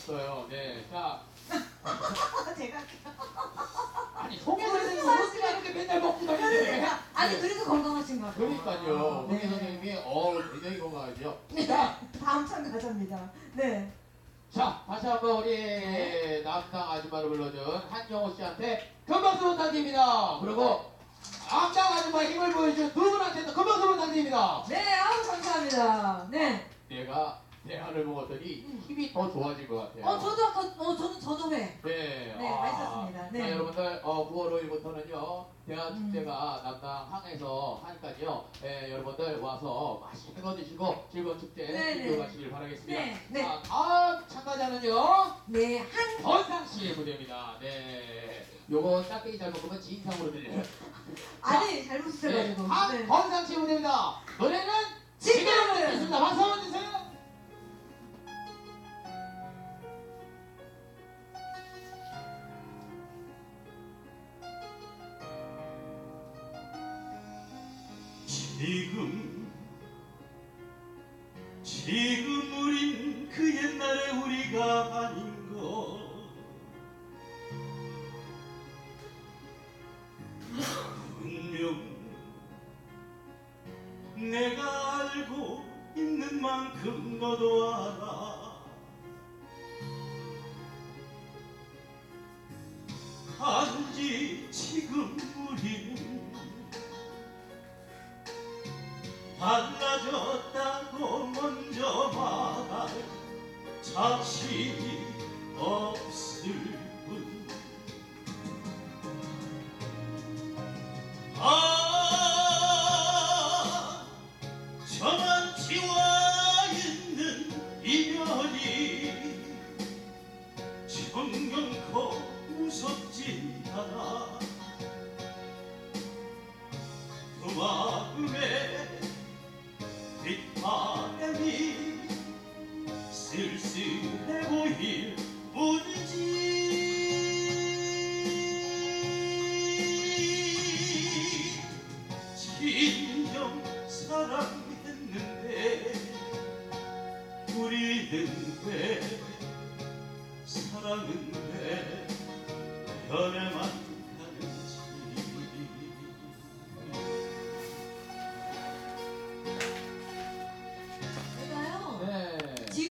없어요. 네, 자, 제가 아니 송혜 선생님 어떻게 이렇게 맨날 먹고 다니는데? 아니 그래도 건강하신 것 같아요. 그러니까요. 송혜 네. 선생님이 굉장히 건강하죠. 자, 다음 참가자입니다. 네. 자, 다시 한번 우리 남당 아줌마를 불러준 한영호 씨한테 큰 박수 부탁드립니다. 그리고 남당 아줌마 힘을 보여준 두 분한테도 큰 박수 부탁드립니다. 네, 아우 감사합니다. 네. 내가 대화를 먹었더니 힘이 더 좋아진 것 같아요. 저도 아까 저는 저dom에 네, 네, 맛있었습니다. 네. 자, 여러분들 9월 5일부터는요 대화 축제가 남당 항에서 하니까요. 여러분들 와서 맛있는 거 드시고 즐거운 축제 네, 즐기고 네. 가시길 바라겠습니다. 네, 네. 자, 다음 참가자는요 네, 권상 씨의 무대입니다. 네, 요거 짝대기 잘 먹으면 진상으로 들려요. 아니 잘못 네, 써가지고. 네. 한권상 씨의 무대입니다. 노래는 지금! 듣겠습니다. 박수 한번 주세요. 지금 우린 그 옛날의 우리가 아닌 것 분명 내가 알고 있는 만큼 너도 알아 단지 지금 우리는 달라졌다고 먼저 말할 자신이 없을 뿐 저만 지워있는 이별이 정경코 무섭지 않아 그 마음에 뒷바람이 쓸쓸해 보일 뿐이지 진정 사랑했는데 우리는 왜 사랑은 왜 연애만